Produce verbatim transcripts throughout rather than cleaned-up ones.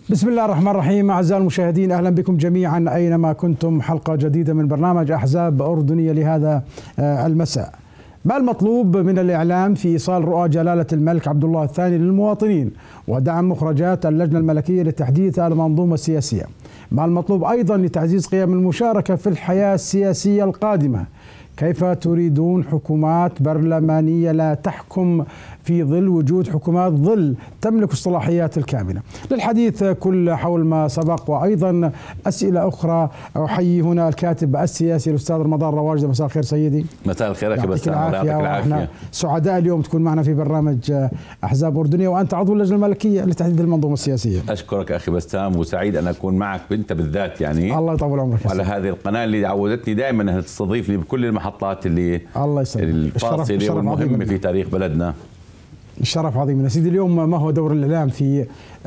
بسم الله الرحمن الرحيم. أعزائي المشاهدين، أهلا بكم جميعا أينما كنتم. حلقة جديدة من برنامج أحزاب أردنية لهذا المساء. ما المطلوب من الإعلام في إيصال رؤى جلالة الملك عبد الله الثاني للمواطنين ودعم مخرجات اللجنة الملكية لتحديث المنظومة السياسية؟ ما المطلوب أيضا لتعزيز قيم المشاركة في الحياة السياسية القادمة؟ كيف تريدون حكومات برلمانية لا تحكم في ظل وجود حكومات ظل تملك الصلاحيات الكاملة؟ للحديث كل حول ما سبق وأيضا أسئلة أخرى، أحيي هنا الكاتب السياسي الأستاذ رمضان رواجدة. مساء الخير سيدي. مساء الخير أخي بسام، يعطيك العافية. سعداء اليوم تكون معنا في برنامج أحزاب أردنية وأنت عضو اللجنة الملكية لتحديد المنظومة السياسية. أشكرك أخي بسام، وسعيد أن أكون معك أنت بالذات، يعني الله يطول عمرك على هذه القناة اللي عودتني دائما أنها تستضيفني بكل المحطات اللي الله يسلمك الفاصلة والمهمة في تاريخ بلدنا. الشرف عظيم. سيدي، اليوم ما هو دور الإعلام في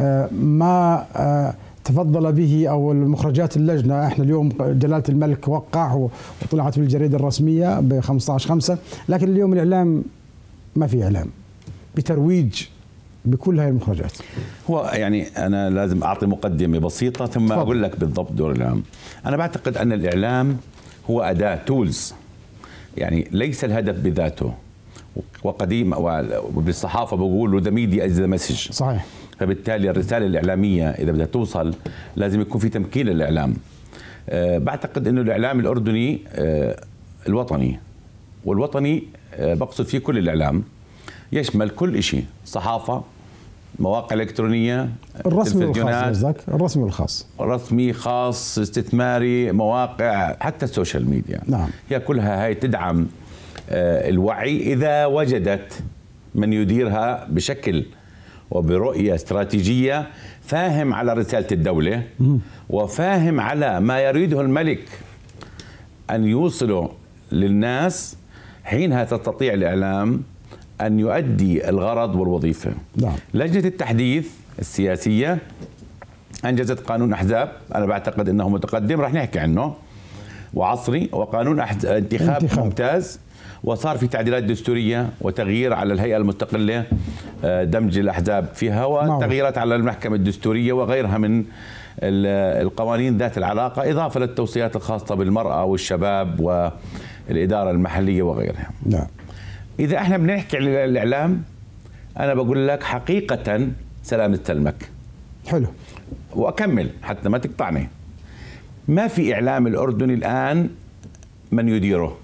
ما تفضل به أو المخرجات اللجنة؟ احنا اليوم جلالة الملك وقع وطلعت بالجريدة الرسمية ب خمسة عشر خمسة، لكن اليوم الإعلام ما في إعلام بترويج بكل هاي المخرجات. هو يعني أنا لازم أعطي مقدمة بسيطة ثم فضل. أقول لك بالضبط دور الإعلام. أنا بعتقد أن الإعلام هو أداة تولز، يعني ليس الهدف بذاته. وقديم وبالصحافة بقولوا the media is the message. صحيح. فبالتالي الرسالة الإعلامية إذا بدها توصل لازم يكون في تمكين للإعلام. أه بعتقد أنه الإعلام الأردني أه الوطني، والوطني أه بقصد فيه كل الإعلام، يشمل كل شيء: صحافة، مواقع إلكترونية، الرسمي والخاص. الرسمي والخاص، رسمي خاص استثماري، مواقع، حتى السوشيال ميديا. نعم. هي كلها هاي تدعم الوعي إذا وجدت من يديرها بشكل وبرؤية استراتيجية، فاهم على رسالة الدولة وفاهم على ما يريده الملك أن يوصله للناس. حينها تستطيع الإعلام أن يؤدي الغرض والوظيفة. نعم. لجنة التحديث السياسية أنجزت قانون أحزاب، أنا بعتقد أنه متقدم، رح نحكي عنه، وعصري، وقانون انتخاب, انتخاب ممتاز، وصار في تعديلات دستورية وتغيير على الهيئة المستقلة، دمج الأحزاب فيها، وتغييرات على المحكمة الدستورية وغيرها من القوانين ذات العلاقة، إضافة للتوصيات الخاصة بالمرأة والشباب والإدارة المحلية وغيرها. نعم. إذا احنا بنحكي عن الإعلام، أنا بقول لك حقيقة سلامة سلمك. حلو. وأكمل حتى ما تقطعني. ما في إعلام الأردني الآن من يديره،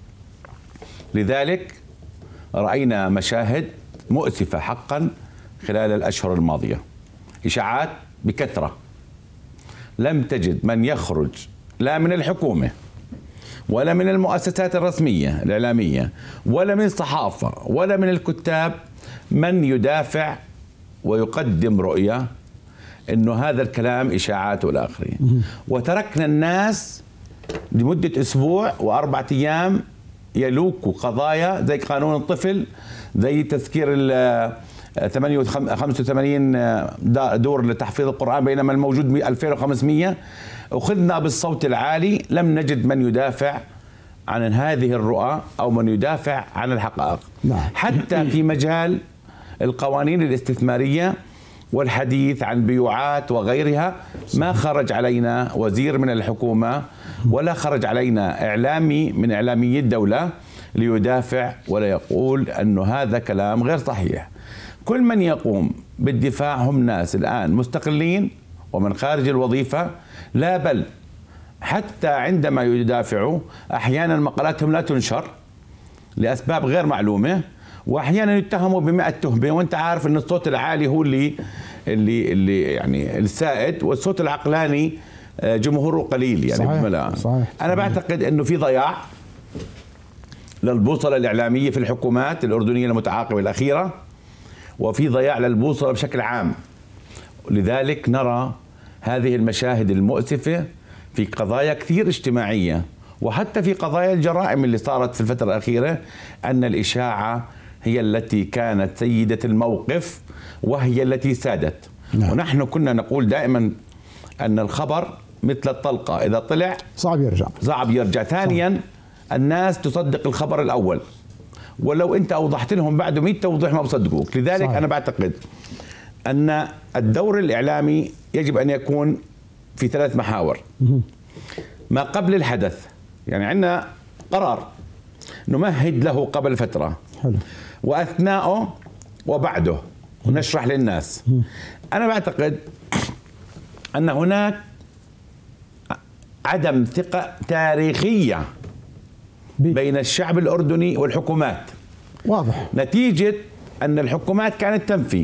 لذلك رأينا مشاهد مؤسفة حقا خلال الأشهر الماضية. إشاعات بكثرة، لم تجد من يخرج لا من الحكومة ولا من المؤسسات الرسمية الإعلامية ولا من الصحافة ولا من الكتاب من يدافع ويقدم رؤية إنه هذا الكلام إشاعات والآخرين. وتركنا الناس لمدة أسبوع وأربعة أيام يلوكوا قضايا زي قانون الطفل، زي تذكير ال خمسة وثمانين دور لتحفيظ القرآن بينما الموجود ألفين وخمسمئة. أخذنا بالصوت العالي، لم نجد من يدافع عن هذه الرؤى أو من يدافع عن الحقائق. حتى في مجال القوانين الاستثمارية والحديث عن بيوعات وغيرها، ما خرج علينا وزير من الحكومة ولا خرج علينا إعلامي من إعلامي الدولة ليدافع ولا يقول أنه هذا كلام غير صحيح. كل من يقوم بالدفاع هم ناس الآن مستقلين ومن خارج الوظيفة، لا بل حتى عندما يدافعوا أحيانا مقالاتهم لا تنشر لأسباب غير معلومة، واحيانا يتهموا بمئة تهمه، وانت عارف ان الصوت العالي هو اللي اللي اللي يعني السائد، والصوت العقلاني جمهوره قليل يعني. صحيح. صحيح. انا بعتقد انه في ضياع للبوصله الاعلاميه في الحكومات الاردنيه المتعاقبه الاخيره، وفي ضياع للبوصله بشكل عام. لذلك نرى هذه المشاهد المؤسفه في قضايا كثير اجتماعيه، وحتى في قضايا الجرائم اللي صارت في الفتره الاخيره، ان الاشاعه هي التي كانت سيدة الموقف وهي التي سادت. نعم. ونحن كنا نقول دائما أن الخبر مثل الطلقة، إذا طلع صعب يرجع صعب يرجع. ثانيا صعب. الناس تصدق الخبر الأول، ولو أنت أوضحت لهم بعده مئة توضيح ما بصدقوك. لذلك صحيح. أنا بعتقد أن الدور الإعلامي يجب أن يكون في ثلاث محاور. ما قبل الحدث، يعني عندنا قرار نمهد له قبل فترة، حلو. وأثناءه وبعده، ونشرح للناس. أنا بعتقد أن هناك عدم ثقة تاريخية بين الشعب الأردني والحكومات، واضح، نتيجة أن الحكومات كانت تنفي،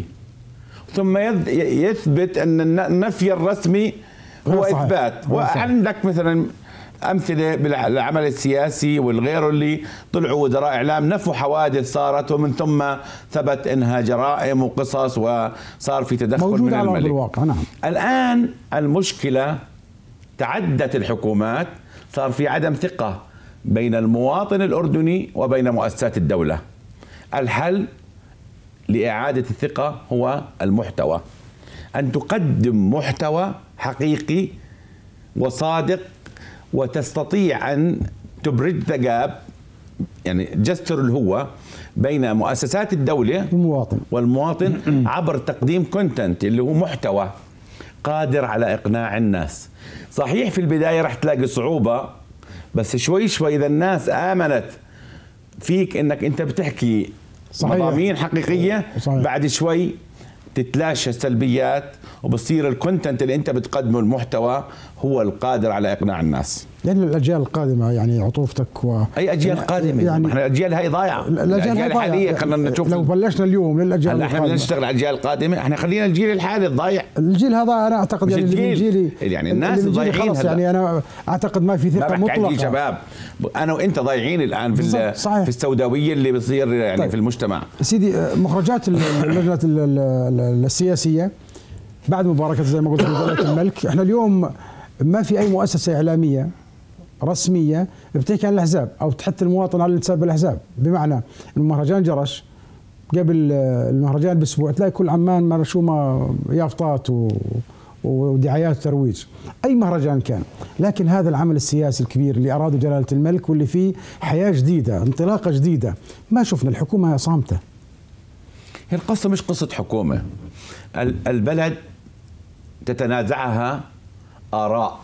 ثم يثبت أن النفي الرسمي هو إثبات. وعندك مثلا أمثلة بالعمل السياسي والغير اللي طلعوا وزراء إعلام نفوا حوادث صارت ومن ثم ثبت إنها جرائم وقصص وصار في تدخل من على الملك. الواقع. نعم. الآن المشكلة تعدت الحكومات، صار في عدم ثقة بين المواطن الأردني وبين مؤسسات الدولة. الحل لإعادة الثقة هو المحتوى، أن تقدم محتوى حقيقي وصادق وتستطيع أن تبرج ثقاب، يعني جستر الهوة بين مؤسسات الدولة والمواطن والمواطن عبر تقديم كونتنت اللي هو محتوى قادر على إقناع الناس. صحيح في البداية رح تلاقي صعوبة، بس شوي شوي إذا الناس آمنت فيك إنك أنت بتحكي مضامين حقيقية، صحيح. بعد شوي تتلاشى السلبيات وبصير الكونتنت اللي انت بتقدمه المحتوى هو القادر على اقناع الناس. لان الاجيال القادمه يعني عطوفتك و اي اجيال قادمه؟ يعني احنا الاجيال هاي ضايعه. الاجيال الحاليه خلينا نشوف، لو بلشنا اليوم للاجيال هلا احنا بدنا نشتغل على الاجيال القادمه، احنا خلينا الجيل الحالي الضايع. الجيل هذا انا اعتقد يعني اللي جيلي يعني الناس ضايعين خلص، يعني انا اعتقد ما في ثقه مطلقه. ما شباب، انا وانت ضايعين الان في في السوداويه اللي بتصير يعني طيب. في المجتمع. سيدي، مخرجات اللجنه السياسيه بعد مباركة زي ما قلت جلالة الملك، احنا اليوم ما في اي مؤسسة اعلامية رسمية بتحكي عن الاحزاب او تحث المواطن على الانتساب بالاحزاب. بمعنى المهرجان جرش قبل المهرجان باسبوع تلاقي كل عمان مرشومة يافطات ودعايات وترويج، اي مهرجان كان. لكن هذا العمل السياسي الكبير اللي اراده جلالة الملك واللي فيه حياة جديدة، انطلاقة جديدة، ما شفنا، الحكومة صامتة. هي القصة مش قصة حكومة، البلد تتنازعها آراء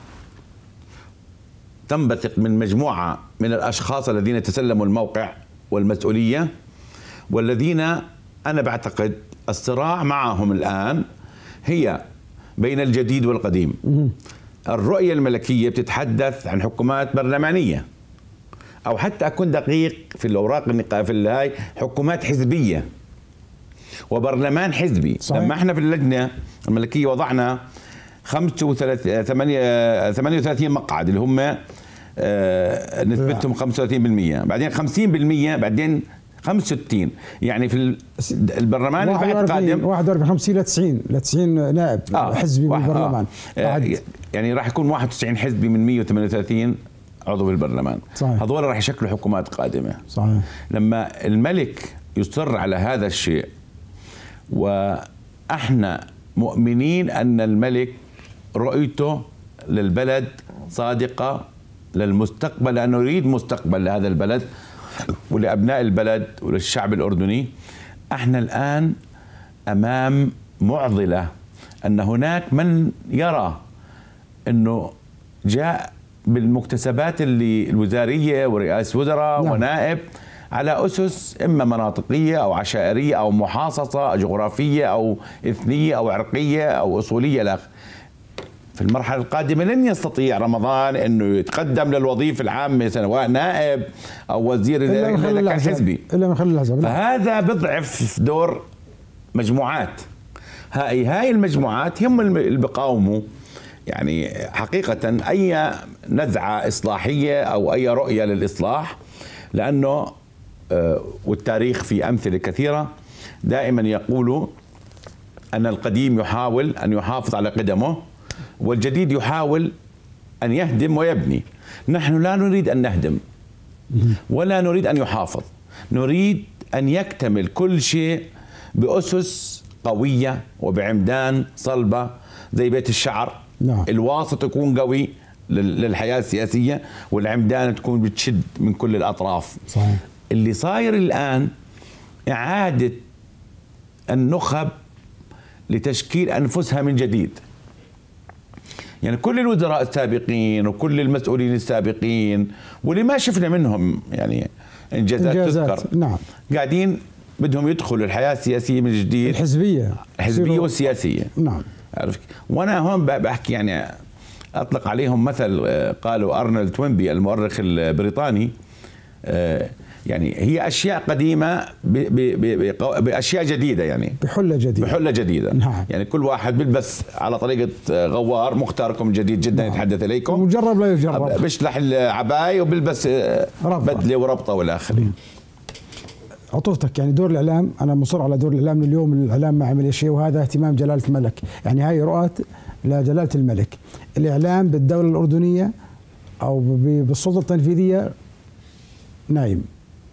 تنبثق من مجموعة من الأشخاص الذين تسلموا الموقع والمسؤولية، والذين أنا بعتقد الصراع معهم الآن هي بين الجديد والقديم. الرؤية الملكية بتتحدث عن حكومات برلمانية، أو حتى أكون دقيق في الأوراق النقابية في الهاي حكومات حزبية وبرلمان حزبي. صحيح. لما احنا في اللجنة الملكية وضعنا خمسة وثلاثين مقعد اللي هم آه نسبتهم خمسة وثلاثين بالمئة، بعدين خمسين بالمئة، بعدين خمسة وستين، يعني في البرلمان اللي بعد قادم واحد وأربعين خمسين ل تسعين ل تسعين نائب آه حزبي بالبرلمان. آه يعني راح يكون واحد وتسعين حزبي من مئة وثمانية وثلاثين عضو في البرلمان. صحيح. هذول راح يشكلوا حكومات قادمة. صحيح. لما الملك يصر على هذا الشيء، واحنا مؤمنين ان الملك رؤيته للبلد صادقة للمستقبل، لأنه يريد مستقبل لهذا البلد ولأبناء البلد وللشعب الأردني. احنا الآن أمام معضلة، أن هناك من يرى أنه جاء بالمكتسبات اللي الوزارية ورئاسة وزراء ونائب على أسس إما مناطقية أو عشائرية أو محاصصة جغرافية أو إثنية أو عرقية أو أصولية. لا، في المرحلة القادمة لن يستطيع رمضان أنه يتقدم للوظيفة العامة سواء نائب أو وزير إذا كان حزبي، إلا من خلال الأحزاب. فهذا بضعف دور مجموعات. هاي هاي المجموعات هم اللي بقاوموا يعني حقيقة أي نزعة إصلاحية أو أي رؤية للإصلاح، لأنه والتاريخ في أمثلة كثيرة دائما يقولوا أن القديم يحاول أن يحافظ على قدمه والجديد يحاول أن يهدم ويبني. نحن لا نريد أن نهدم ولا نريد أن يحافظ، نريد أن يكتمل كل شيء بأسس قوية وبعمدان صلبة زي بيت الشعر. نعم. الواسط يكون قوي للحياة السياسية والعمدان تكون بتشد من كل الأطراف. صحيح. اللي صاير الآن إعادة النخب لتشكيل أنفسها من جديد. يعني كل الوزراء السابقين وكل المسؤولين السابقين واللي ما شفنا منهم يعني إنجازات, إنجازات تذكر، نعم، قاعدين بدهم يدخلوا الحياة السياسية من جديد، الحزبية الحزبية والسياسية. نعم. عرفت؟ وأنا هون بحكي يعني أطلق عليهم مثل قالوا أرنولد توينبي المؤرخ البريطاني، يعني هي أشياء قديمة بأشياء جديدة، يعني بحلة جديدة بحلة جديدة. نعم. يعني كل واحد بيلبس على طريقة غوار مختاركم جديد جدا. نعم. يتحدث إليكم مجرب لا يجرب، بيشلح العباية وبيلبس بدلة وربطة والآخر. عطوفتك يعني دور الإعلام، أنا مصر على دور الإعلام من اليوم. الإعلام ما عمل شيء، وهذا اهتمام جلالة الملك، يعني هاي رؤى لجلالة الملك. الإعلام بالدولة الأردنية أو بالسلطة التنفيذية نايم.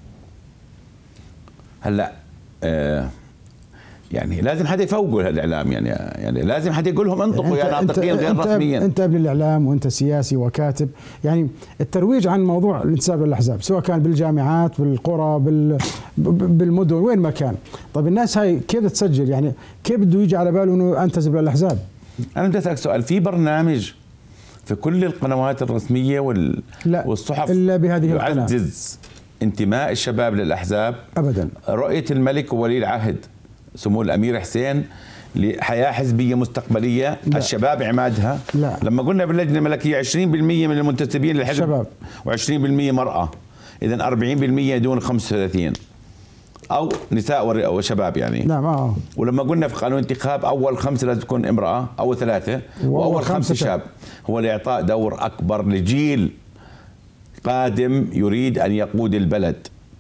هلا آه يعني لازم حدا يفوقوا الاعلام، يعني يعني لازم حدا يقول لهم انطقوا يا ناطقين غير رسميين. انت ابن الاعلام وانت سياسي وكاتب، يعني الترويج عن موضوع الانتساب للاحزاب سواء كان بالجامعات بالقرى بال بالمدن وين ما كان. طيب الناس هاي كيف تسجل؟ يعني كيف بده يجي على باله انه انتسب للاحزاب؟ انا بدي اسالك سؤال، في برنامج في كل القنوات الرسميه وال لا والصحف الا بهذه القناه يعزز انتماء الشباب للاحزاب ابدا؟ رؤيه الملك وولي العهد سمو الامير حسين لحياه حزبيه مستقبليه، لا. الشباب عمادها. لا. لما قلنا باللجنه الملكيه عشرين بالمئة من المنتسبين للحزب شباب وعشرين بالمئة مراه، اذا أربعين بالمئة دون خمسة وثلاثين او نساء وشباب يعني. نعم. اه ولما قلنا في قانون الانتخاب اول خمسه لازم تكون امراه او ثلاثه واول خمسه شاب، هو لاعطاء دور اكبر لجيل قادم يريد ان يقود البلد.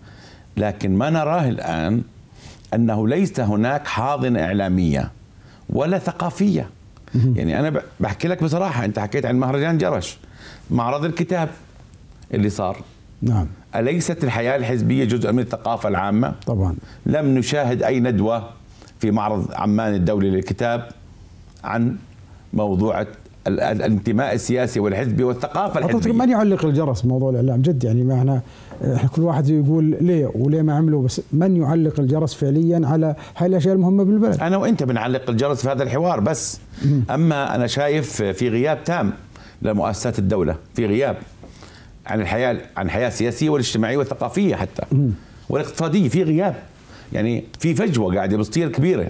لكن ما نراه الان أنه ليس هناك حاضنة إعلامية ولا ثقافية. يعني أنا بحكي لك بصراحة، أنت حكيت عن مهرجان جرش، معرض الكتاب اللي صار. نعم. أليست الحياة الحزبية جزء من الثقافة العامة؟ طبعا. لم نشاهد أي ندوة في معرض عمان الدولي للكتاب عن موضوع الانتماء السياسي والحزبي والثقافة الحزبية. من يعلق الجرس موضوع الإعلام جد؟ يعني ما احنا احنا كل واحد يقول ليه وليه ما عملوا، بس من يعلق الجرس فعليا على هاي الاشياء المهمه بالبلد؟ انا وانت بنعلق الجرس في هذا الحوار بس. اما انا شايف في غياب تام لمؤسسات الدوله، في غياب عن الحياه عن الحياه السياسيه والاجتماعيه والثقافيه حتى والاقتصاديه، في غياب. يعني في فجوه قاعده بتصير كبيره.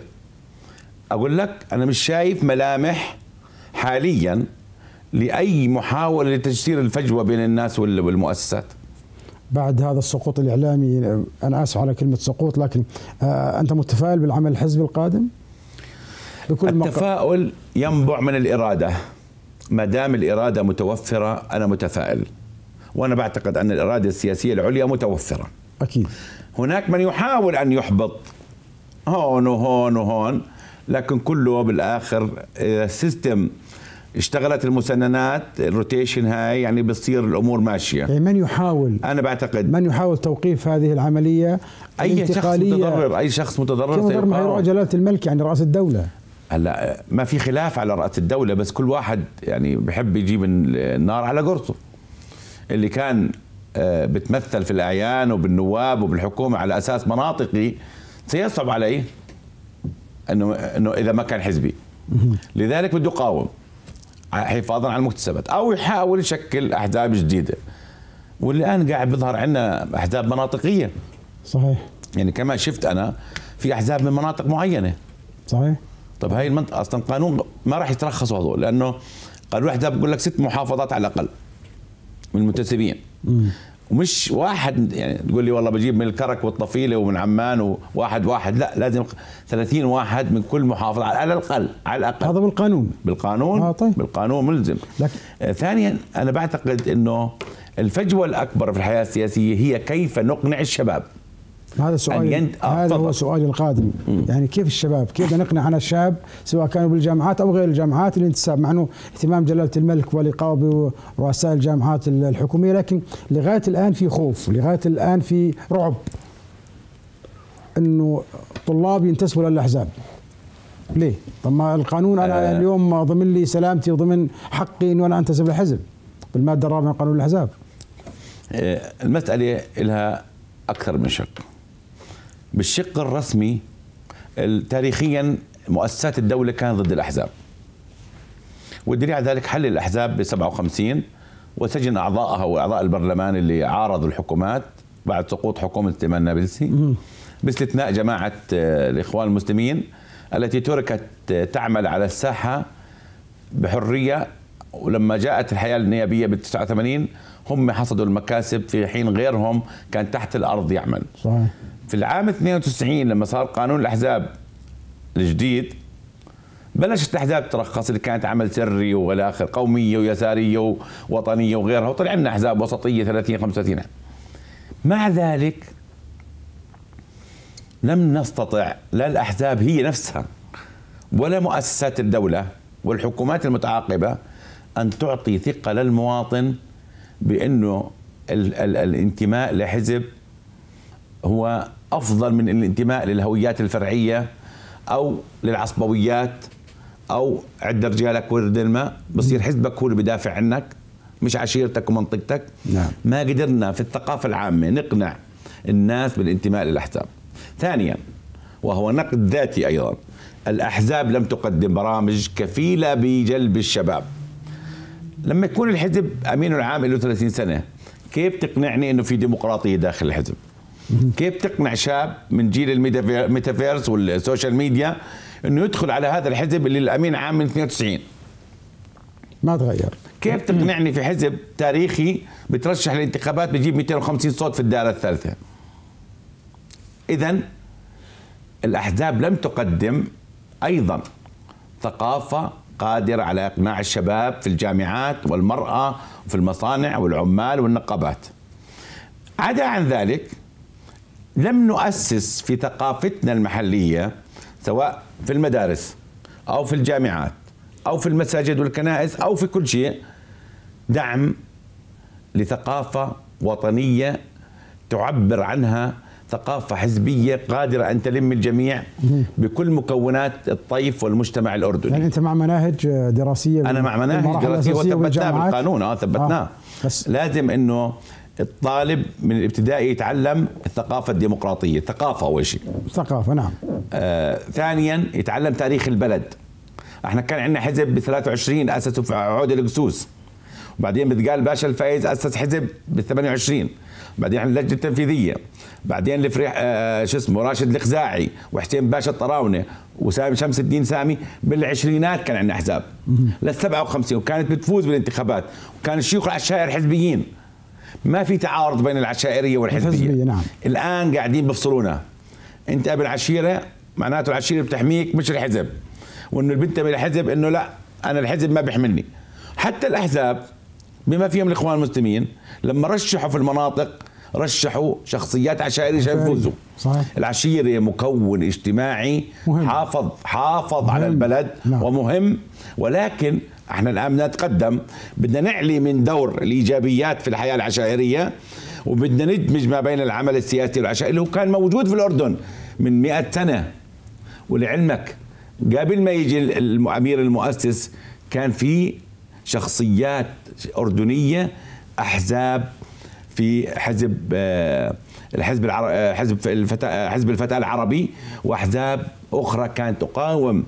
اقول لك انا مش شايف ملامح حاليا لاي محاوله لتجسير الفجوه بين الناس والمؤسسات. بعد هذا السقوط الإعلامي، أنا آسف على كلمة سقوط، لكن آه أنت متفائل بالعمل الحزبي القادم؟ بكل التفاؤل مق... ينبع من الإرادة. ما دام الإرادة متوفرة أنا متفائل، وأنا بعتقد أن الإرادة السياسية العليا متوفرة. أكيد. هناك من يحاول أن يحبط هون وهون وهون، لكن كله بالآخر السيستم اشتغلت المسننات الروتيشن هاي، يعني بتصير الامور ماشيه. يعني من يحاول، انا بعتقد من يحاول توقيف هذه العمليه اي شخص متضرر، اي شخص متضرر سيقاوم. ما هي جلاله الملك يعني راس الدوله. هلا ما في خلاف على راس الدوله، بس كل واحد يعني بحب يجيب النار على قرصه. اللي كان بتمثل في الاعيان وبالنواب وبالحكومه على اساس مناطقي سيصعب عليه انه انه اذا ما كان حزبي. لذلك بده يقاوم حفاظا على المكتسبات او يحاول يشكل احزاب جديده. والان قاعد بيظهر عندنا احزاب مناطقيه. صحيح. يعني كما شفت انا في احزاب من مناطق معينه. صحيح. طب هاي المنطقه اصلا قانون ما راح يترخصوا هذول، لانه قانون الاحزاب بقول لك ست محافظات على الاقل من المنتسبين. م. ومش واحد يعني تقول لي والله بجيب من الكرك والطفيله ومن عمان وواحد واحد، لا لازم ثلاثين واحد من كل محافظه على الاقل. على الاقل هذا بالقانون. بالقانون آه طيب. بالقانون ملزم. آه ثانيا انا بعتقد انه الفجوه الاكبر في الحياه السياسيه هي كيف نقنع الشباب. هذا سؤال ينت... آه هذا هو سؤالي القادم. م. يعني كيف الشباب، كيف نقنع عن الشاب سواء كانوا بالجامعات او غير الجامعات الانتساب، مع انه اهتمام جلاله الملك ولقائه برؤساء الجامعات الحكوميه، لكن لغايه الان في خوف، لغايه الان في رعب انه طلاب ينتسبوا للاحزاب. ليه؟ طب ما القانون انا آه. اليوم ضمن لي سلامتي وضمن حقي انه انا انتسب لحزب بالماده الرابعه من قانون الاحزاب. آه المساله لها اكثر من شق. بالشق الرسمي تاريخيا مؤسسات الدولة كانت ضد الأحزاب، والدليل على ذلك حل الأحزاب ب سبعة وخمسين وسجن أعضائها وأعضاء البرلمان اللي عارضوا الحكومات بعد سقوط حكومة سليمان النابلسي، باستثناء جماعة الإخوان المسلمين التي تركت تعمل على الساحة بحرية، ولما جاءت الحياة النيابية بال تسعة وثمانين هم حصدوا المكاسب في حين غيرهم كان تحت الأرض يعمل. صحيح. في العام اثنين وتسعين لما صار قانون الأحزاب الجديد بلشت الأحزاب ترخص اللي كانت عمل سري والى آخر، قومية ويسارية ووطنية وغيرها، وطلع لنا أحزاب وسطية ثلاثين خمسة وثلاثين. مع ذلك لم نستطع لا الأحزاب هي نفسها ولا مؤسسات الدولة والحكومات المتعاقبة أن تعطي ثقة للمواطن بأنه ال ال الانتماء لحزب هو أفضل من الانتماء للهويات الفرعية أو للعصبويات أو عد رجالك ورد الماء، بصير حزبك هو اللي بدافع عنك مش عشيرتك ومنطقتك. نعم. ما قدرنا في الثقافة العامة نقنع الناس بالانتماء للأحزاب. ثانيا وهو نقد ذاتي أيضا، الأحزاب لم تقدم برامج كفيلة بجلب الشباب. لما يكون الحزب أمينه العام له ثلاثين سنة، كيف تقنعني أنه في ديمقراطية داخل الحزب؟ كيف تقنع شاب من جيل الميتافيرس والسوشيال ميديا أنه يدخل على هذا الحزب اللي الأمين عام من اثنين وتسعين؟ ما تغير. كيف تقنعني في حزب تاريخي بترشح للانتخابات بيجيب مئتين وخمسين صوت في الدائرة الثالثة؟ إذن الأحزاب لم تقدم أيضا ثقافة قادرة على إقناع الشباب في الجامعات والمرأة وفي المصانع والعمال والنقابات. عدا عن ذلك لم نؤسس في ثقافتنا المحلية سواء في المدارس أو في الجامعات أو في المساجد والكنائس أو في كل شيء دعم لثقافة وطنية تعبر عنها ثقافة حزبية قادرة أن تلم الجميع بكل مكونات الطيف والمجتمع الأردني. يعني أنت مع مناهج دراسية؟ أنا مع مناهج دراسية وثبتناه بالقانون. اه ثبتناه. آه. بس لازم إنه الطالب من الابتدائي يتعلم الثقافة الديمقراطية، ثقافة أول شيء. ثقافة نعم. آه ثانيا يتعلم تاريخ البلد. احنا كان عندنا حزب ب ثلاثة وعشرين أسسه في عود القسوس، وبعدين بتقال باشا الفايز أسس حزب بال ثمانية وعشرين، بعدين اللجنة التنفيذية، بعدين الفريح آه شو اسمه راشد الخزاعي وحسين باشا الطراونة وسامي شمس الدين سامي. بالعشرينات كان عندنا احزاب لل سبعة وخمسين وكانت بتفوز بالانتخابات، وكان الشيوخ العشائر حزبيين. ما في تعارض بين العشائرية والحزبية. نعم. الآن قاعدين بفصلونا، أنت ابن عشيرة معناته العشيرة بتحميك مش الحزب، وإنه البنت من الحزب إنه لا أنا الحزب ما بيحملني. حتى الأحزاب بما فيهم الإخوان المسلمين لما رشحوا في المناطق رشحوا شخصيات عشائرية عشان يفوزوا. صحيح. العشيرة مكون اجتماعي مهم. حافظ حافظ مهم. على البلد. نعم. ومهم، ولكن احنا الآن بدنا نتقدم، بدنا نعلي من دور الإيجابيات في الحياة العشائرية، وبدنا ندمج ما بين العمل السياسي والعشائري اللي هو كان موجود في الأردن من مئة سنة. ولعلمك قبل ما يجي الأمير المؤسس كان في شخصيات أردنية أحزاب، في حزب الحزب العربي، حزب الفتاة حزب الفتاة العربي، وأحزاب أخرى كانت تقاوم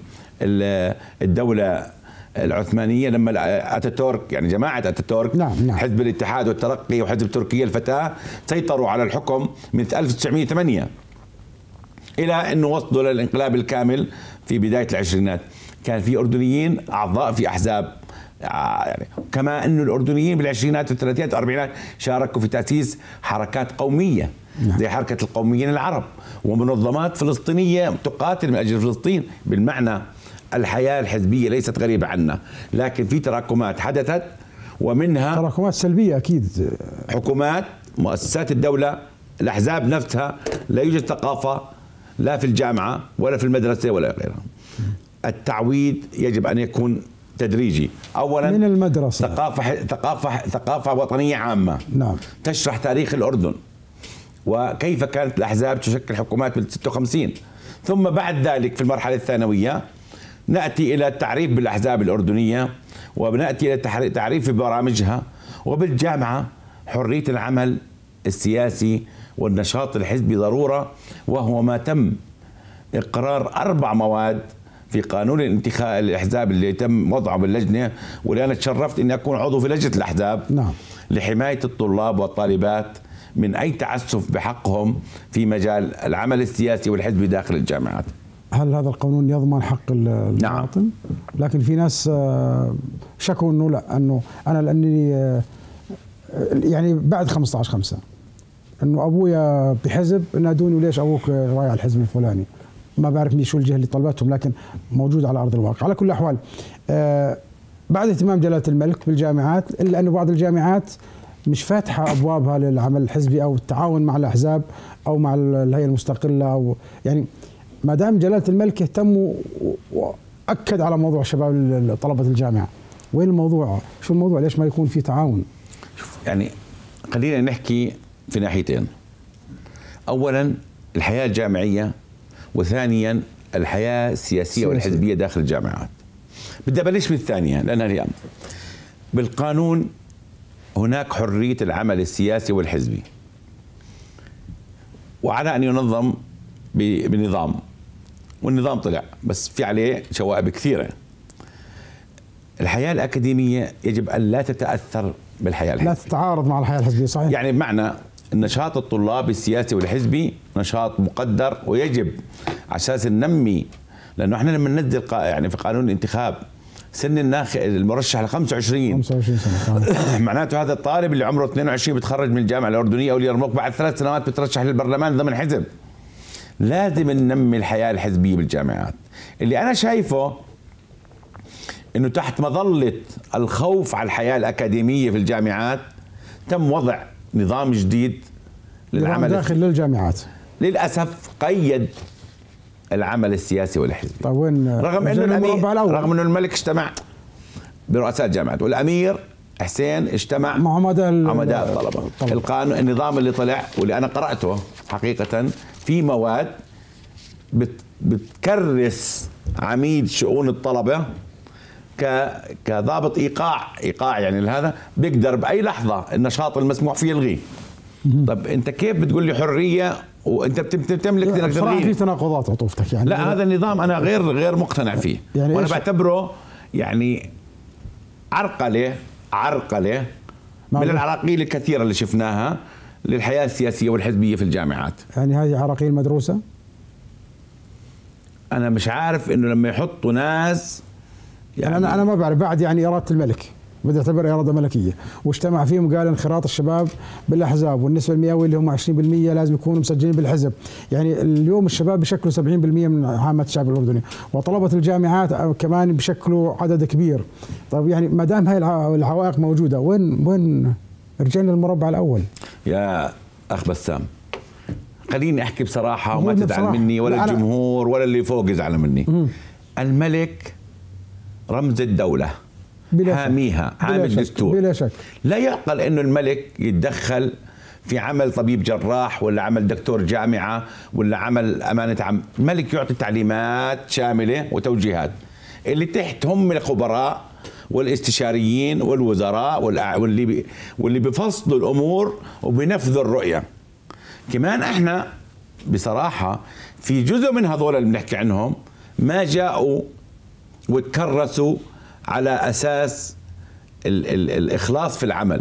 الدولة العثمانية لما أتاتورك يعني جماعة أتاتورك. نعم نعم. حزب الاتحاد والترقي وحزب تركيا الفتاة سيطروا على الحكم من ألف وتسعمئة وثمانية إلى أنه وصلوا للانقلاب الكامل في بداية العشرينات. كان في أردنيين أعضاء في أحزاب، يعني كما أن الأردنيين بالعشرينات والثلاثينات والأربعينات شاركوا في تأسيس حركات قومية. نعم. زي حركة القوميين العرب ومنظمات فلسطينية تقاتل من أجل فلسطين. بالمعنى الحياة الحزبية ليست غريبة عنا، لكن في تراكمات حدثت، ومنها تراكمات سلبية أكيد. حكومات، مؤسسات الدولة، الأحزاب نفسها لا يوجد ثقافة لا في الجامعة ولا في المدرسة ولا غيرها. التعويد يجب أن يكون تدريجي. أولا من المدرسة ثقافة ثقافة ثقافة وطنية عامة. نعم. تشرح تاريخ الأردن وكيف كانت الأحزاب تشكل حكومات بال ستة وخمسين، ثم بعد ذلك في المرحلة الثانوية نأتي إلى التعريف بالأحزاب الأردنية، وبنأتي إلى تعريف برامجها، وبالجامعة حرية العمل السياسي والنشاط الحزبي ضرورة، وهو ما تم إقرار أربع مواد في قانون الانتخاب الاحزاب اللي تم وضعه باللجنه، واللي انا تشرفت اني اكون عضو في لجنه الاحزاب. نعم. لحمايه الطلاب والطالبات من اي تعسف بحقهم في مجال العمل السياسي والحزبي داخل الجامعات. هل هذا القانون يضمن حق المواطن؟ نعم. لكن في ناس شكوا انه لا، انه انا لاني يعني بعد خمسة عشر خمسة انه ابويا بحزب نادوني وليش ابوك رايح الحزب الفلاني. ما بعرف مين شو الجهه اللي طلبتهم، لكن موجود على ارض الواقع. على كل الاحوال بعد اهتمام جلاله الملك بالجامعات، الا انه بعض الجامعات مش فاتحه ابوابها للعمل الحزبي او التعاون مع الاحزاب او مع الهيئه المستقله، او يعني ما دام جلاله الملك اهتم واكد على موضوع شباب طلبه الجامعه، وين الموضوع؟ شو الموضوع؟ ليش ما يكون في تعاون؟ يعني خلينا نحكي في ناحيتين. اولا الحياه الجامعيه، وثانيا الحياه السياسيه والحزبيه داخل الجامعات. بدي ابلش بالثانيه لانها اليوم بالقانون هناك حريه العمل السياسي والحزبي، وعلى ان ينظم بنظام، والنظام طلع بس في عليه شوائب كثيره. الحياه الاكاديميه يجب ان لا تتاثر بالحياه الحزبيه، لا تتعارض مع الحياه الحزبيه، صحيح. يعني بمعنى النشاط الطلابي السياسي والحزبي نشاط مقدر ويجب على اساس ننمي، لانه احنا لما ننزل يعني في قانون الانتخاب سن الناخ المرشح ل خمسة وعشرين سنه معناته هذا الطالب اللي عمره اثنين وعشرين بتخرج من الجامعه الاردنيه او اليرموك بعد ثلاث سنوات بترشح للبرلمان ضمن حزب. لازم ننمي الحياه الحزبيه بالجامعات. اللي انا شايفه انه تحت مظله الخوف على الحياه الاكاديميه في الجامعات تم وضع نظام جديد للعمل داخل للجامعات. للاسف قيد العمل السياسي والحزبي. طيب وين رغم انه الامير رغم انه الملك اجتمع برؤساء الجامعات، والامير حسين اجتمع مع عمداء عمداء الطلبه. القانون النظام اللي طلع واللي انا قراته حقيقه في مواد بتكرس عميد شؤون الطلبه كضابط ايقاع ايقاع يعني لهذا بيقدر باي لحظه النشاط المسموح فيه يلغيه. طب انت كيف بتقول لي حريه وانت بتملك انك تلغيه؟ في تناقضات عطوفتك يعني. لا هذا النظام انا غير غير مقتنع فيه، يعني وانا بعتبره يعني عرقله عرقله من العراقيل الكثيره اللي شفناها للحياه السياسيه والحزبيه في الجامعات. يعني هذه عراقيل مدروسه؟ انا مش عارف انه لما يحطوا ناس يعني انا انا ما بعرف بعد يعني اراده الملك بدي اعتبر اراده ملكيه، واجتمع فيهم قال انخراط الشباب بالاحزاب والنسبه المئويه اللي هم عشرين بالمئة لازم يكونوا مسجلين بالحزب. يعني اليوم الشباب بيشكلوا سبعين بالمئة من عامه الشعب الاردني، وطلبه الجامعات كمان بيشكلوا عدد كبير. طيب يعني ما دام هاي العوائق موجوده، وين وين رجعنا للمربع الاول؟ يا اخ بسام خليني احكي بصراحه وما تزعل مني ولا الجمهور ولا اللي فوق يزعل مني. مم. الملك رمز الدوله، حاميها، حامي الدستور، بلا شك. لا يعقل انه الملك يتدخل في عمل طبيب جراح ولا عمل دكتور جامعه ولا عمل امانه عام. الملك يعطي تعليمات شامله وتوجيهات، اللي تحت هم الخبراء والاستشاريين والوزراء واللي بي واللي بيفصلوا الامور وبينفذوا الرؤيه. كمان احنا بصراحه في جزء من هذول اللي بنحكي عنهم ما جاءوا وتكرسوا على أساس ال ال الإخلاص في العمل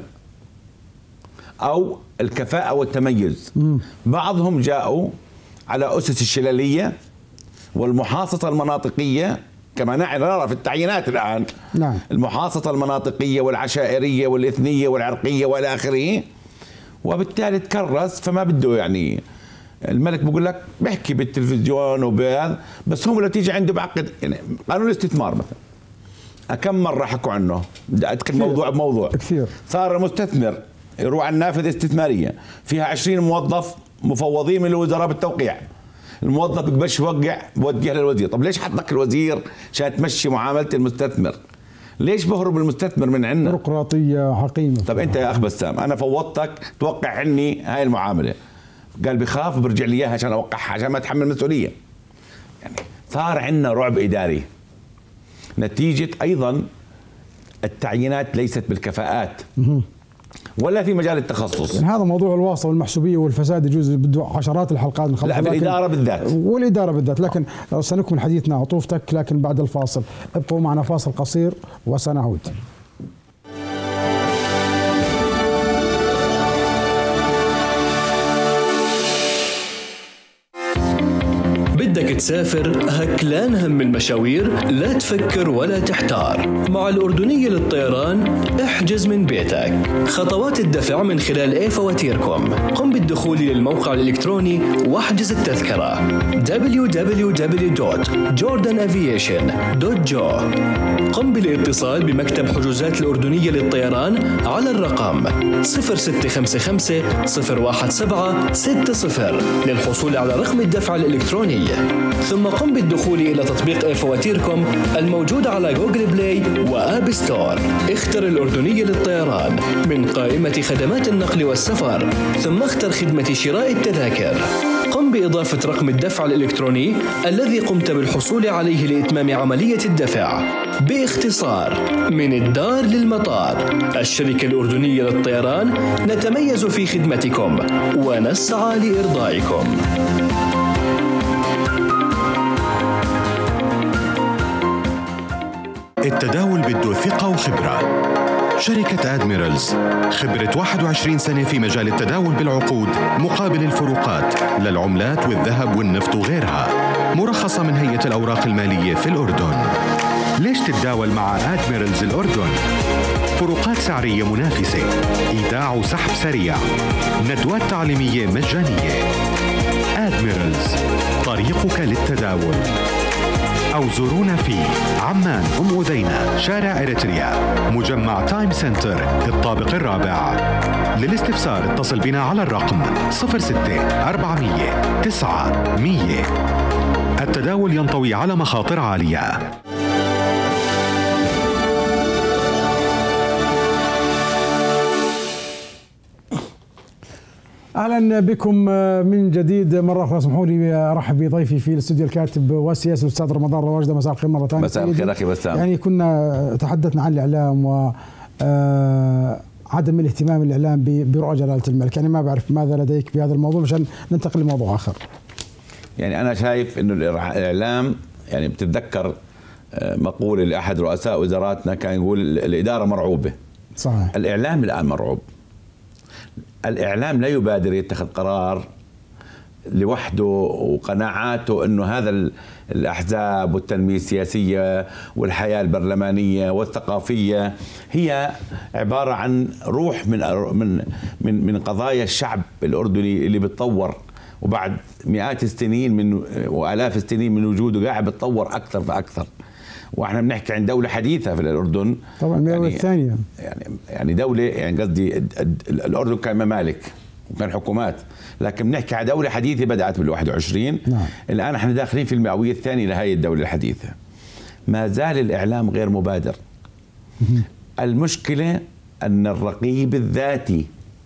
أو الكفاءة والتميز. م. بعضهم جاءوا على أسس الشلالية والمحاصصة المناطقية كما نرى في التعيينات الآن. نعم. المحاصصة المناطقية والعشائرية والإثنية والعرقية وإلى آخره، وبالتالي تكرس. فما بده يعني الملك بقول لك بحكي بالتلفزيون وبهذا، بس هم لو تيجي عنده بعقد يعني قانون الاستثمار مثلا كم مرة حكوا عنه، بدي أذكر موضوع بموضوع كثير. صار المستثمر يروح على النافذة استثمارية فيها عشرين موظف مفوضين من الوزراء بالتوقيع، الموظف بقبش يوقع بوديها للوزير. طب ليش حط لك الوزير عشان تمشي معاملة المستثمر؟ ليش بهرب المستثمر من عندنا؟ بيروقراطية حقيمة. طب أنت يا أخ بسام أنا فوضتك توقع عني هاي المعاملة، قال بخاف برجع لي إياها عشان أوقعها عشان ما أتحمل مسؤولية. يعني صار عندنا رعب إداري نتيجة أيضا التعيينات ليست بالكفاءات. ولا في مجال التخصص. يعني هذا موضوع الواسطه والمحسوبيه والفساد يجوز بده عشرات الحلقات نخلص. لا، في الاداره بالذات. والاداره بالذات، لكن سنكمل حديثنا عطوفتك لكن بعد الفاصل. ابقوا معنا فاصل قصير وسنعود. بدك تسافر هكلان هم المشاوير؟ لا تفكر ولا تحتار. مع الأردنية للطيران احجز من بيتك. خطوات الدفع من خلال اي فواتيركم. قم بالدخول للموقع الإلكتروني واحجز التذكرة دبليو دبليو دبليو دوت جوردان أفيشن دوت جو. قم بالاتصال بمكتب حجوزات الأردنية للطيران على الرقم صفر ستة خمسة خمسة صفر واحد سبعة ستة صفر للحصول على رقم الدفع الإلكتروني. ثم قم بالدخول إلى تطبيق اي فواتيركم الموجود على جوجل بلاي وآب ستور. اختر الأردنية للطيران من قائمة خدمات النقل والسفر، ثم اختر خدمة شراء التذاكر. قم بإضافة رقم الدفع الإلكتروني الذي قمت بالحصول عليه لإتمام عملية الدفع. باختصار، من الدار للمطار، الشركة الأردنية للطيران نتميز في خدمتكم ونسعى لإرضائكم. التداول بده ثقة وخبرة. شركة أدميرالز خبرة واحد وعشرين سنة في مجال التداول بالعقود مقابل الفروقات للعملات والذهب والنفط وغيرها، مرخصة من هيئة الأوراق المالية في الأردن. ليش تتداول مع أدميرالز الأردن؟ فروقات سعرية منافسة، إيداع وسحب سريع، ندوات تعليمية مجانية. أدميرالز، طريقك للتداول. أو زورونا في عمان أم أذينة، شارع إريتريا، مجمع تايم سنتر، الطابق الرابع. للاستفسار اتصل بنا على الرقم صفر ستة أربعمية تسعة مية. التداول ينطوي على مخاطر عالية. اهلا بكم من جديد مره اخرى. اسمحوا لي ارحب بضيفي في الاستوديو الكاتب والسياسي الاستاذ رمضان رواجده. مساء الخير مره ثانيه. مساء الخير اخي بسام. يعني كنا تحدثنا عن الاعلام و عدم الاهتمام الاعلام برؤى جلاله الملك، يعني ما بعرف ماذا لديك بهذا الموضوع عشان ننتقل لموضوع اخر. يعني انا شايف انه الاعلام، يعني بتتذكر مقوله لاحد رؤساء وزاراتنا كان يقول الاداره مرعوبه. صحيح. الاعلام الان مرعوب. الإعلام لا يبادر يتخذ قرار لوحده وقناعاته أنه هذا الأحزاب والتنمية السياسية والحياة البرلمانية والثقافية هي عبارة عن روح من من من من قضايا الشعب الأردني اللي بتطور، وبعد مئات السنين من وآلاف السنين من وجوده قاعد بتطور أكثر فأكثر. واحنا بنحكي عن دولة حديثة في الأردن طبعا المئة الثانية، يعني يعني دولة، يعني قصدي الأردن كان ممالك وكان حكومات، لكن بنحكي عن دولة حديثة بدأت بالواحد وعشرين. نعم. الآن احنا داخلين في المئوية الثانية لهي الدولة الحديثة. ما زال الإعلام غير مبادر. المشكلة أن الرقيب الذاتي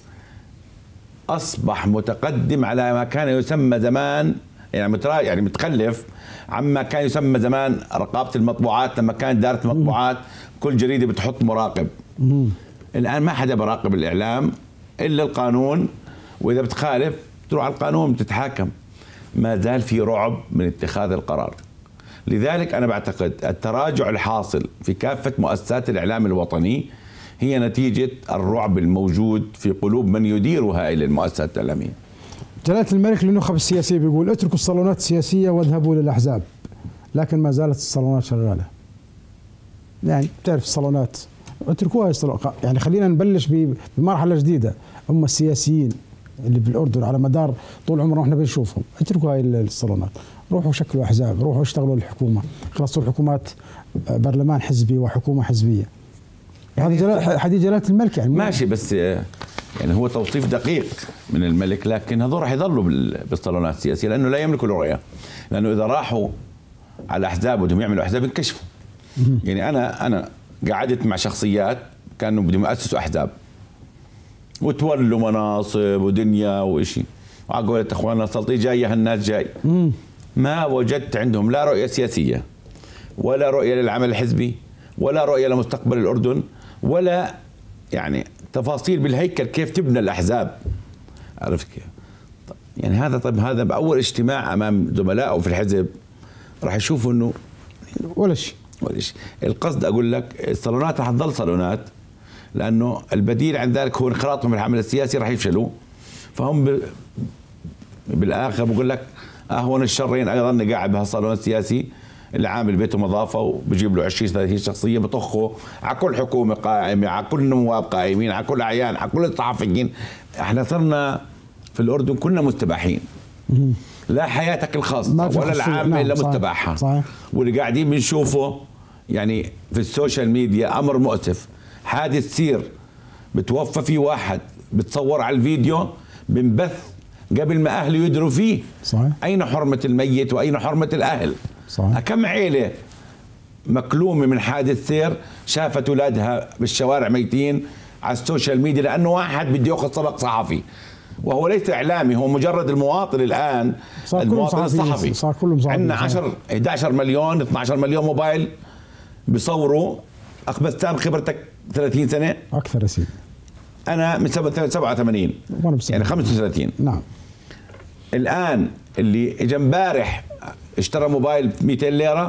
أصبح متقدم على ما كان يسمى زمان، يعني يعني متخلف عما كان يسمى زمان رقابة المطبوعات. لما كانت دارة المطبوعات كل جريدة بتحط مراقب. الآن ما حدا براقب الإعلام إلا القانون، وإذا بتخالف تروح على القانون بتتحاكم. ما زال في رعب من اتخاذ القرار. لذلك أنا بعتقد التراجع الحاصل في كافة مؤسسات الإعلام الوطني هي نتيجة الرعب الموجود في قلوب من يدير هذه المؤسسات الإعلامية. جلالة الملك للنخب السياسية بيقول اتركوا الصالونات السياسية واذهبوا للأحزاب، لكن ما زالت الصالونات شغالة. يعني بتعرف الصالونات اتركوها، يعني خلينا نبلش بمرحلة جديدة. هم السياسيين اللي بالأردن على مدار طول عمرنا احنا بنشوفهم، اتركوا هاي الصالونات، روحوا شكلوا أحزاب، روحوا اشتغلوا للحكومة، خلصوا الحكومات برلمان حزبي وحكومة حزبية. هذا جلال حديث جلالة الملك يعني ماشي، بس يعني هو توصيف دقيق من الملك، لكن هذول راح يضلوا بالصالونات السياسية لأنه لا يملكوا الرؤية. لأنه إذا راحوا على أحزاب بدهم يعملوا أحزاب ينكشفوا. يعني أنا أنا قعدت مع شخصيات كانوا بدهم يأسسوا أحزاب وتولوا مناصب ودنيا وإشي، وقالت إخواننا سلطي جاية هالناس جاي. ما وجدت عندهم لا رؤية سياسية ولا رؤية للعمل الحزبي ولا رؤية لمستقبل الأردن ولا يعني تفاصيل بالهيكل كيف تبنى الاحزاب، عرفت كيف؟ يعني هذا طيب هذا باول اجتماع امام زملائه في الحزب راح يشوفوا انه ولا شيء ولا شيء. القصد اقول لك الصالونات راح تظل صالونات، لانه البديل عن ذلك هو انخراطهم في العمل السياسي، راح يفشلوا. فهم ب... بالاخر بقول لك اهون الشرين ايضا اني قاعد بهالصالون السياسي اللي عامل بيته مضافه وبجيب له عشرين ثلاثين شخصيه بطخه على كل حكومه قائمه، على كل نواب قائمين، على كل اعيان، على كل الصحفيين. احنا صرنا في الاردن كنا مستباحين، لا حياتك الخاصه ولا العامه الا مستباحه. صحيح. واللي قاعدين بنشوفه يعني في السوشيال ميديا امر مؤسف. حادث سير بتوفى فيه واحد، بتصور على الفيديو بنبث قبل ما اهله يدروا فيه. صحيح. اين حرمه الميت واين حرمه الاهل؟ صحيح. كم عيله مكلومه من حادث سير شافت اولادها بالشوارع ميتين على السوشيال ميديا لانه واحد بده ياخذ سبق صحفي، وهو ليس اعلامي، هو مجرد المواطن الان، المواطن الصحفي. صار كلهم صحفي. عندنا عشرة إحدى عشر مليون اثني عشر مليون موبايل بيصوروا. اخ بسام خبرتك ثلاثين سنه؟ اكثر يا سيدي. انا من سبعة وثمانين يعني خمسة وثلاثين. نعم. الان اللي اجى امبارح اشترى موبايل ب مئتين ليرة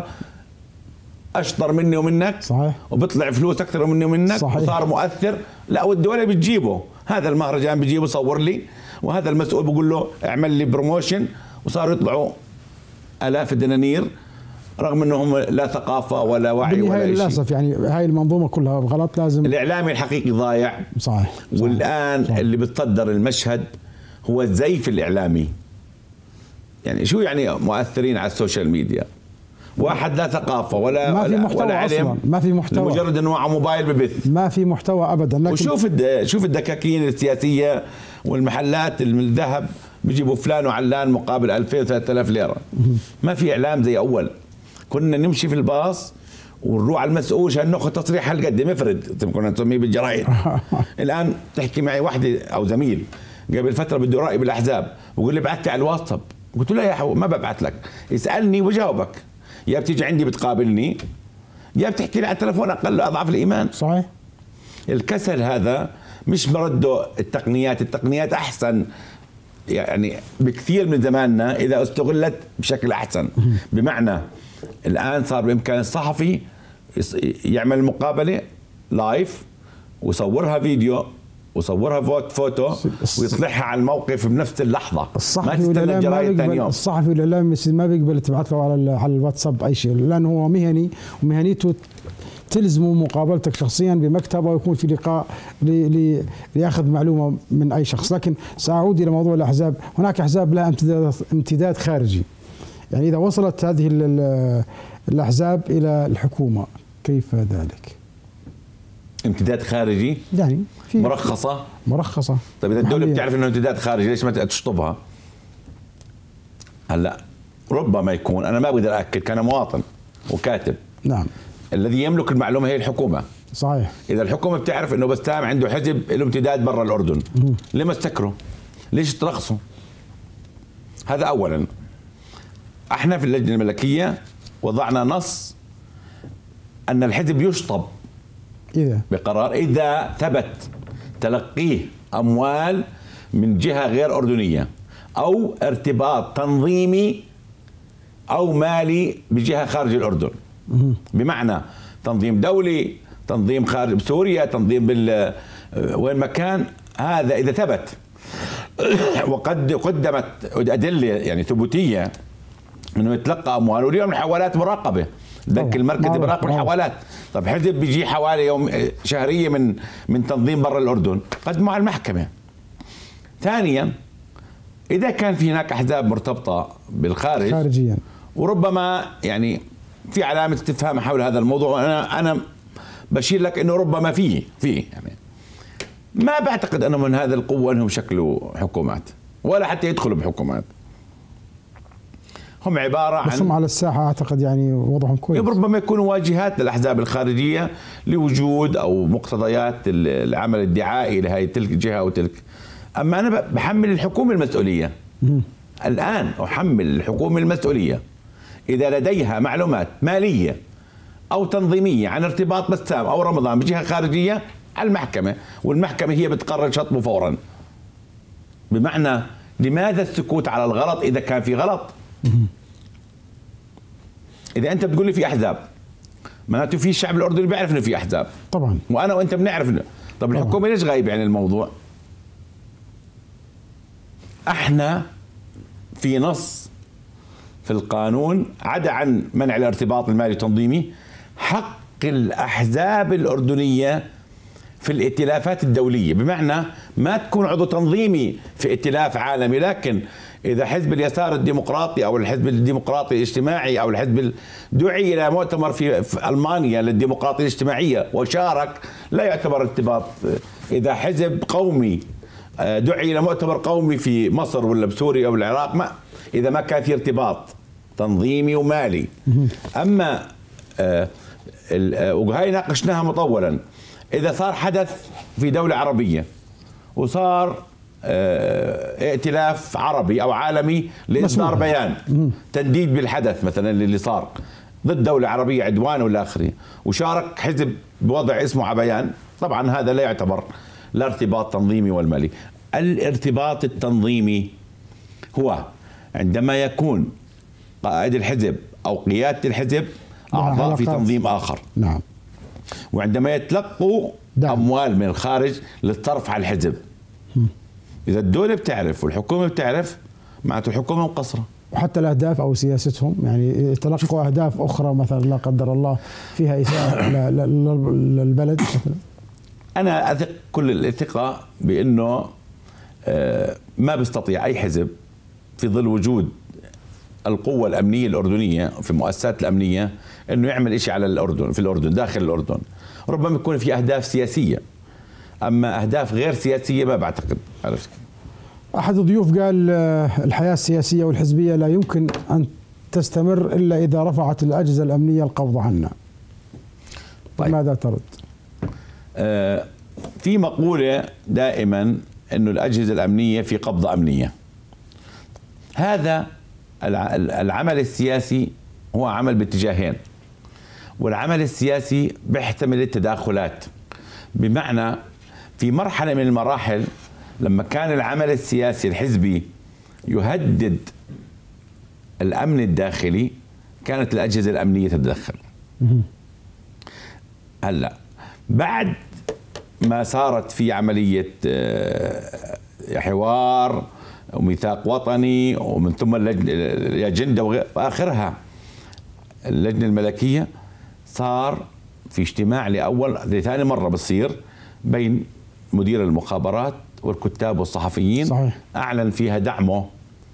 اشطر مني ومنك. صحيح. وبيطلع فلوس اكثر مني ومنك. صحيح. وصار مؤثر. لا والدوله بتجيبه، هذا المهرجان بيجيبه صور لي، وهذا المسؤول بقول له اعمل لي بروموشن، وصاروا يطلعوا الاف الدنانير رغم انهم لا ثقافه ولا وعي ولا شيء. للاسف يعني هاي المنظومه كلها غلط. لازم الاعلامي الحقيقي ضايع. صحيح. والان صحيح. اللي بتصدر المشهد هو الزيف الاعلامي. يعني شو يعني مؤثرين على السوشيال ميديا؟ واحد لا ثقافه ولا ما في محتوى ولا علم، أصلاً. ما في محتوى، مجرد انه معه موبايل ببث، ما في محتوى ابدا. لكن وشوف شوف الدكاكين السياسيه والمحلات الذهب بيجيبوا فلان وعلان مقابل ألفين وثلاثة آلاف ليره. ما في اعلام زي اول. كنا نمشي في الباص ونروح على المسؤول عشان ناخذ تصريح هالقد مفرد كنا نسميه بالجرايد. الان تحكي معي وحده او زميل قبل فتره بده راي بالاحزاب، بقول لي ابعث لي على الواتساب، قلت له يا حو ما ببعث لك، اسالني وجاوبك، يا بتيجي عندي بتقابلني يا بتحكي لي على التلفون اقل اضعاف الايمان. صحيح. الكسل هذا مش مرده التقنيات، التقنيات احسن يعني بكثير من زماننا اذا استغلت بشكل احسن. بمعنى الان صار بامكان الصحفي يعمل مقابله لايف ويصورها فيديو وصورها فوتو ويطلعها على الموقف بنفس اللحظه. الصحفي والاعلام ما بيقبل، الصحفي والاعلام ما بيقبل تبعث له على على الواتساب اي شيء، لانه هو مهني ومهنيته تلزمه مقابلتك شخصيا بمكتبه ويكون في لقاء لياخذ معلومه من اي شخص. لكن ساعود الى موضوع الاحزاب. هناك احزاب لها امتداد امتداد خارجي، يعني اذا وصلت هذه الاحزاب الى الحكومه كيف ذلك؟ امتداد خارجي يعني في مرخصه مرخصه. طيب اذا الدوله بتعرف انه امتداد خارجي ليش ما تشطبها؟ هلا ربما يكون، انا ما بقدر اكد كان مواطن وكاتب. نعم. الذي يملك المعلومه هي الحكومه. صحيح. اذا الحكومه بتعرف انه بسام عنده حزب له امتداد برا الاردن، ليه ما استكروا؟ ليش ترخصوا؟ هذا اولا. احنا في اللجنه الملكيه وضعنا نص ان الحزب يشطب إذا بقرار اذا ثبت تلقيه اموال من جهه غير اردنيه او ارتباط تنظيمي او مالي بجهه خارج الاردن. بمعنى تنظيم دولي، تنظيم خارج سوريا، تنظيم بال وين ما كان، هذا اذا ثبت وقد قدمت ادله يعني ثبوتيه انه يتلقى اموال. واليوم الحوالات مراقبه، ذاك المركز بيراقب الحوالات. طب حزب بيجي حوالي يوم شهريه من من تنظيم برا الاردن قدموا على المحكمه. ثانيا اذا كان في هناك احزاب مرتبطه بالخارج خارجيا وربما يعني في علامه استفهام حول هذا الموضوع، وانا انا بشير لك انه ربما فيه فيه يعني ما بعتقد انه من هذا القوه انهم شكلوا حكومات ولا حتى يدخلوا بحكومات. هم عباره عن بس هم على الساحه اعتقد يعني وضعهم كويس. ربما يكونوا واجهات للاحزاب الخارجيه لوجود او مقتضيات العمل الدعائي لهي تلك الجهه او تلك. اما انا بحمل الحكومه المسؤوليه. م. الان احمل الحكومه المسؤوليه اذا لديها معلومات ماليه او تنظيميه عن ارتباط بسام او رمضان بجهه خارجيه على المحكمة، والمحكمة هي بتقرر شطبه فورا. بمعنى لماذا السكوت على الغلط إذا كان في غلط؟ إذا أنت بتقول لي في أحزاب، معناته في الشعب الأردني بيعرف إنه في أحزاب طبعا، وأنا وأنت بنعرف إنه. طب الحكومة ليش غايبة عن الموضوع؟ احنا في نص في القانون عدا عن منع الارتباط المالي التنظيمي حق الأحزاب الأردنية في الائتلافات الدولية، بمعنى ما تكون عضو تنظيمي في ائتلاف عالمي، لكن إذا حزب اليسار الديمقراطي أو الحزب الديمقراطي الاجتماعي أو الحزب دعي إلى مؤتمر في, في ألمانيا للديمقراطية الاجتماعية وشارك، لا يعتبر ارتباط. إذا حزب قومي دعي إلى مؤتمر قومي في مصر ولا بسوريا أو العراق، ما إذا ما كان في ارتباط تنظيمي ومالي. أما وهي ناقشناها مطولا، إذا صار حدث في دولة عربية وصار ائتلاف عربي أو عالمي لإصدار بيان تنديد بالحدث مثلا اللي صار ضد دولة عربية عدوان ولا آخره، وشارك حزب بوضع اسمه على بيان، طبعا هذا لا يعتبر لا ارتباط تنظيمي والمالي. الارتباط التنظيمي هو عندما يكون قائد الحزب أو قيادة الحزب أعضاء في تنظيم آخر. نعم. وعندما يتلقوا دعم. أموال من الخارج للصرف على الحزب. إذا الدولة بتعرف والحكومة بتعرف معناته الحكومة مقصرة. وحتى الأهداف أو سياستهم، يعني يتلقوا أهداف أخرى مثلا لا قدر الله فيها إساءة للبلد مثلا. أنا أثق كل الثقة بأنه ما بيستطيع أي حزب في ظل وجود القوة الأمنية الأردنية في المؤسسات الأمنية أنه يعمل إشي على الأردن في الأردن داخل الأردن. ربما يكون في أهداف سياسية، أما أهداف غير سياسية ما بعتقد. عرفت؟ أحد الضيوف قال الحياة السياسية والحزبية لا يمكن أن تستمر إلا إذا رفعت الأجهزة الأمنية القبض عنا. طيب. ماذا ترد؟ آه في مقولة دائما أنه الأجهزة الأمنية في قبضة أمنية. هذا العمل السياسي هو عمل باتجاهين، والعمل السياسي بيحتمل التداخلات. بمعنى في مرحلة من المراحل لما كان العمل السياسي الحزبي يهدد الأمن الداخلي كانت الأجهزة الأمنية تتدخل. هلا بعد ما صارت في عملية حوار وميثاق وطني ومن ثم الأجندة وآخرها اللجنة الملكية، صار في اجتماع لأول لثاني مرة بصير بين مدير المخابرات والكتاب والصحفيين. صحيح. أعلن فيها دعمه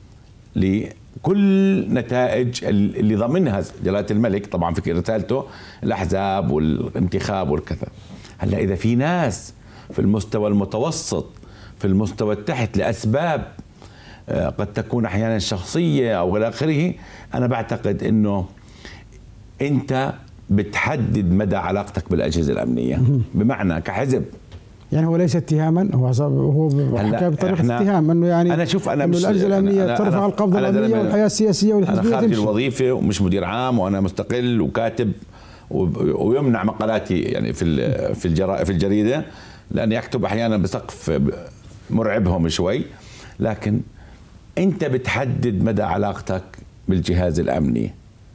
لكل نتائج اللي ضمنها جلالة الملك طبعا في رسالته الأحزاب والانتخاب والكذا. هلا إذا في ناس في المستوى المتوسط في المستوى التحت لأسباب قد تكون أحيانا شخصية أو إلى آخره، أنا بعتقد أنه أنت بتحدد مدى علاقتك بالأجهزة الأمنية. بمعنى كحزب، يعني هو ليس اتهاما، هو هو حكى بطريقة اتهام انه يعني انا شوف انا انه الأجهزة الأمنية ترفع القبضة الأمنية والحياة السياسية والحزبية. انا خارج الوظيفة ومش مدير عام وانا مستقل وكاتب ويمنع مقالاتي يعني في في الجرا في الجريدة لأني أكتب أحيانا بسقف مرعبهم شوي، لكن أنت بتحدد مدى علاقتك بالجهاز الأمني.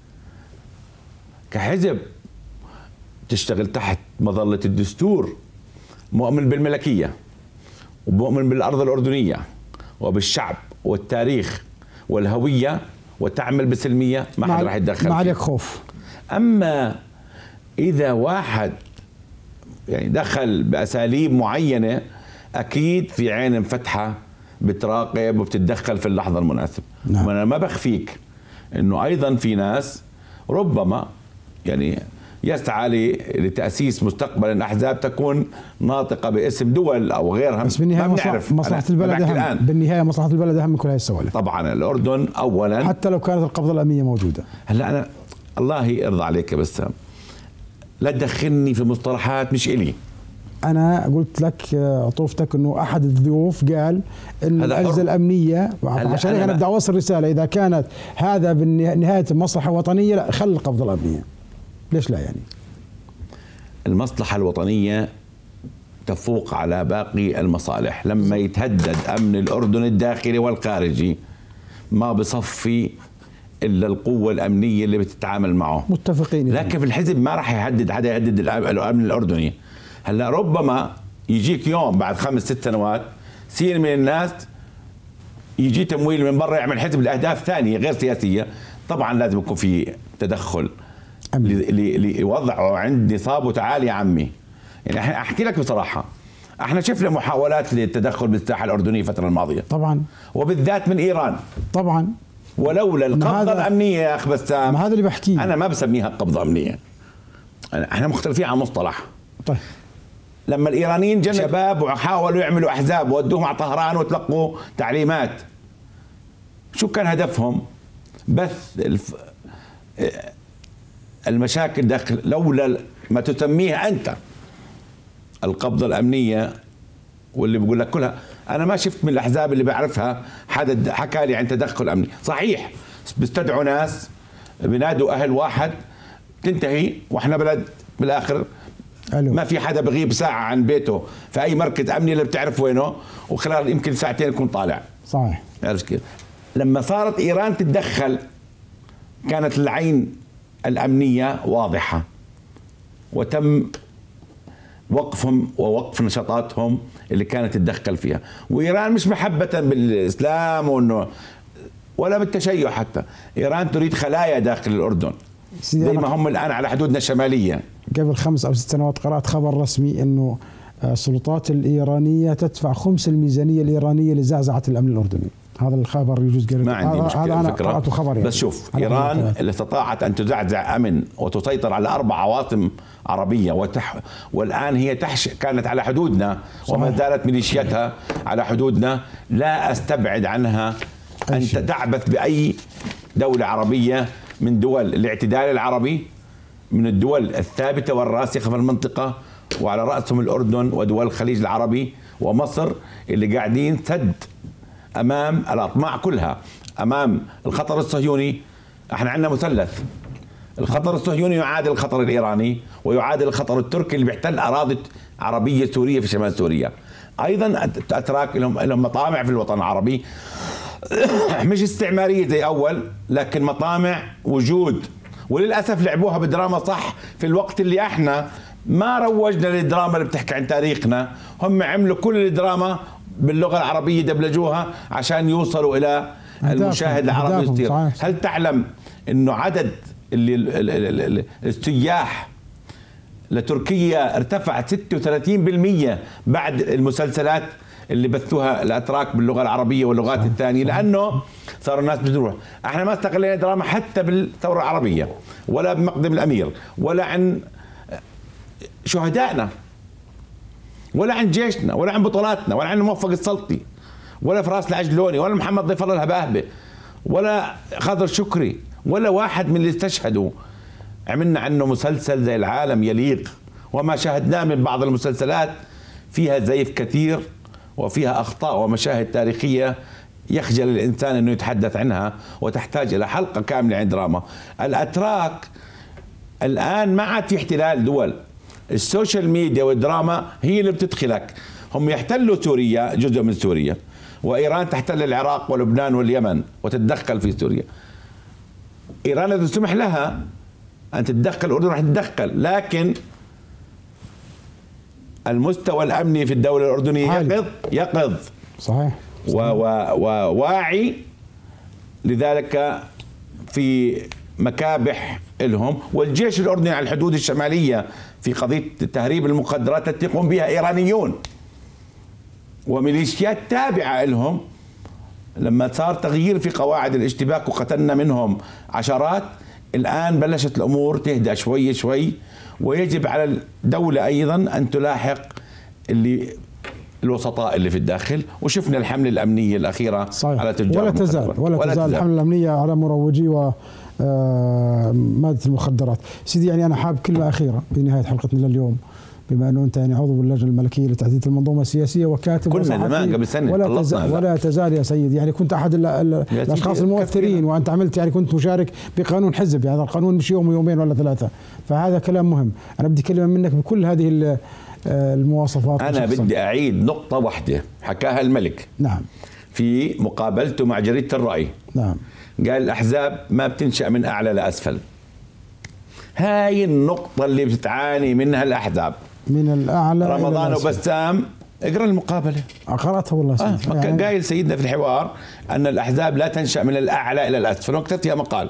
كحزب تشتغل تحت مظلة الدستور، مؤمن بالملكية ومؤمن بالأرض الأردنية وبالشعب والتاريخ والهوية وتعمل بسلمية، ما حد راح يتدخل. ما عليك خوف. أما إذا واحد يعني دخل بأساليب معينة أكيد في عين مفتحة بتراقب وبتتدخل في اللحظة المناسبة. نعم. وأنا ما بخفيك إنه أيضا في ناس ربما يعني يسعى لتأسيس مستقبلا أحزاب تكون ناطقة باسم دول أو غيرها، بس بالنهاية مصلحة, مصلحة البلد أهم. بالنهاية مصلحة البلد أهم من كل هذه السوالف. طبعا الأردن أولا حتى لو كانت القبضة الأمنية موجودة. هلا أنا الله يرضى عليك بس لا تدخلني في مصطلحات مش إلي. أنا قلت لك عطوفتك إنه أحد الضيوف قال إن الأجهزة الأمنية، عشان أنا بدي أوصل رسالة إذا كانت هذا بالنهاية مصلحة وطنية لا خلي القبضة الأمنية. ليش لا يعني؟ المصلحة الوطنية تفوق على باقي المصالح. لما يتهدد أمن الأردن الداخلي والخارجي ما بصفي إلا القوة الأمنية اللي بتتعامل معه. متفقين. لكن في الحزب ما راح يهدد حدا يهدد الأمن الأردني. هلا ربما يجيك يوم بعد خمس ست سنوات سين من الناس يجي تمويل من برا يعمل حزب لأهداف ثانية غير سياسية، طبعا لازم يكون في تدخل لوضعه عند نصابه. تعال يا عمي، يعني احكي لك بصراحة، احنا شفنا محاولات للتدخل بالساحة الأردنية الفترة الماضية طبعا، وبالذات من إيران طبعا، ولولا القبضة الأمنية يا أخ بسام. ما هذا اللي بحكيه، أنا ما بسميها قبضة أمنية، احنا مختلفين عن مصطلح. طيب لما الإيرانيين جنوا شباب وحاولوا يعملوا أحزاب وودوهم على طهران وتلقوا تعليمات، شو كان هدفهم؟ بث الف... المشاكل داخل، لولا ما تسميها أنت القبضة الأمنية واللي بقول لك كلها. أنا ما شفت من الأحزاب اللي بعرفها حدا حكى لي عن تدخل أمني. صحيح بيستدعوا ناس بنادوا أهل واحد تنتهي، وإحنا بلد بالآخر ألو. ما في حدا بغيب ساعة عن بيته في أي مركز أمني اللي بتعرف وينه، وخلال يمكن ساعتين يكون طالع. صحيح. عرفت كيف؟ لما صارت إيران تتدخل كانت العين الأمنية واضحة، وتم وقفهم ووقف نشاطاتهم اللي كانت تتدخل فيها. وإيران مش محبة بالإسلام وإنه ولا بالتشيع حتى، إيران تريد خلايا داخل الأردن زي ما هم الآن على حدودنا الشمالية. قبل خمس أو ست سنوات قرأت خبر رسمي إنه السلطات الإيرانية تدفع خمس الميزانية الإيرانية لزعزعة الأمن الأردني. هذا الخبر يجوز قريته. ما عندي مشكلة، هذا أنا قرأته خبر يعني. بس شوف، إيران اللي استطاعت أن تزعزع أمن وتسيطر على أربع عواصم عربية وتح... والآن هي تحش كانت على حدودنا وما زالت ميليشياتها على حدودنا. لا أستبعد عنها أن تعبث بأي دولة عربية من دول الاعتدال العربي، من الدول الثابتة والراسخة في المنطقة، وعلى رأسهم الأردن ودول الخليج العربي ومصر اللي قاعدين سد أمام الأطماع كلها، أمام الخطر الصهيوني. احنا عندنا مثلث، الخطر الصهيوني يعادل الخطر الإيراني ويعادل الخطر التركي اللي بيحتل أراضي عربية سورية في شمال سوريا. أيضا أتراك لهم لهم مطامع في الوطن العربي مش استعمارية زي أول، لكن مطامع وجود. وللأسف لعبوها بالدراما صح في الوقت اللي احنا ما روجنا للدراما اللي بتحكي عن تاريخنا. هم عملوا كل الدراما باللغة العربية، دبلجوها عشان يوصلوا إلى المشاهد العربي يصير. هل تعلم إنه عدد اللي السياح لتركيا ارتفع ستة وثلاثين بالمئة بعد المسلسلات اللي بثوها الأتراك باللغة العربية واللغات الثانية؟ لأنه صاروا الناس بتروح. احنا ما استغلينا دراما حتى بالثورة العربية، ولا بمقدم الأمير، ولا عن شهدائنا، ولا عن جيشنا، ولا عن بطولاتنا، ولا عن موفق السلطي، ولا فراس العجلوني، ولا محمد ضيف الله الهباهبة، ولا خضر شكري، ولا واحد من اللي استشهدوا. عملنا عنه مسلسل زي العالم يليق، وما شاهدناه من بعض المسلسلات فيها زيف كثير وفيها أخطاء ومشاهد تاريخية يخجل الإنسان أنه يتحدث عنها، وتحتاج إلى حلقة كاملة عن دراما. الأتراك الآن ما عاد في احتلال دول، السوشيال ميديا والدراما هي اللي بتدخلك. هم يحتلوا سوريا، جزء من سوريا، وإيران تحتل العراق ولبنان واليمن وتتدخل في سوريا. إيران إذا سمح لها أن تتدخل الأردن راح تتدخل، لكن المستوى الأمني في الدولة الأردنية يقظ يقظ صحيح, صحيح. وواعي، لذلك في مكابح لهم. والجيش الأردني على الحدود الشمالية في قضية تهريب المخدرات التي يقوم بها إيرانيون وميليشيات تابعة لهم. لما صار تغيير في قواعد الاشتباك وقتلنا منهم عشرات، الآن بلشت الأمور تهدأ شوي شوي، ويجب على الدولة أيضا أن تلاحق اللي الوسطاء اللي في الداخل. وشفنا الحملة الأمنية الأخيرة صحيح. على تجار ولا تزال ولا, ولا تزال الحملة الأمنية على مروجي و مادة المخدرات. سيدي، يعني أنا حاب كلمة أخيرة في نهاية حلقتنا لليوم، بما أنه أنت يعني عضو باللجنة الملكية لتحديد المنظومة السياسية وكاتب كنا زمان قبل سنة ولا تزال ولا تزال يا سيدي، يعني كنت أحد الأشخاص المؤثرين، وأنت عملت يعني كنت مشارك بقانون حزب، يعني هذا القانون مش يوم ويومين ولا ثلاثة. فهذا كلام مهم. أنا بدي كلمة منك بكل هذه المواصفات. أنا بدي أعيد نقطة واحدة حكاها الملك. نعم. في مقابلته مع جريدة الرأي. نعم. قال الأحزاب ما بتنشأ من أعلى لأسفل. هاي النقطة اللي بتعاني منها الأحزاب. من الأعلى. رمضان وبسام اقرأ المقابلة. قرأتها والله سيدي. آه يعني قايل سيدنا في الحوار أن الأحزاب لا تنشأ من الأعلى إلى الأسفل، وكتبت فيها مقال.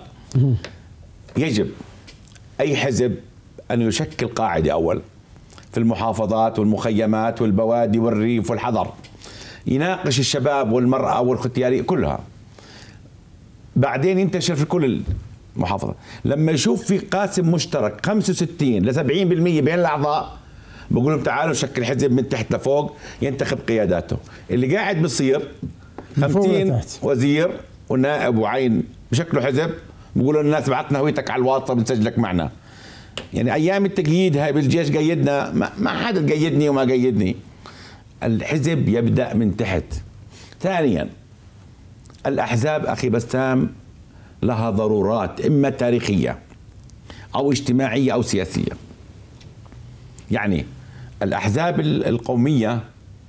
يجب أي حزب أن يشكل قاعدة أول في المحافظات والمخيمات والبوادي والريف والحضر، يناقش الشباب والمرأة والختيارية كلها، بعدين ينتشر في كل المحافظة. لما يشوف في قاسم مشترك خمسة وستين ل سبعين بالمئة بين الأعضاء، بقول لهم تعالوا نشكل حزب من تحت لفوق ينتخب قياداته. اللي قاعد بصير خمسين وزير ونائب وعين بشكله حزب، بقولوا الناس بعتنا هويتك على الواسطة بنسجلك معنا. يعني أيام التقييد هاي بالجيش قيدنا، ما حدا قيدني وما قيدني. الحزب يبدأ من تحت. ثانيا الأحزاب أخي بسام لها ضرورات إما تاريخية أو اجتماعية أو سياسية. يعني الأحزاب القومية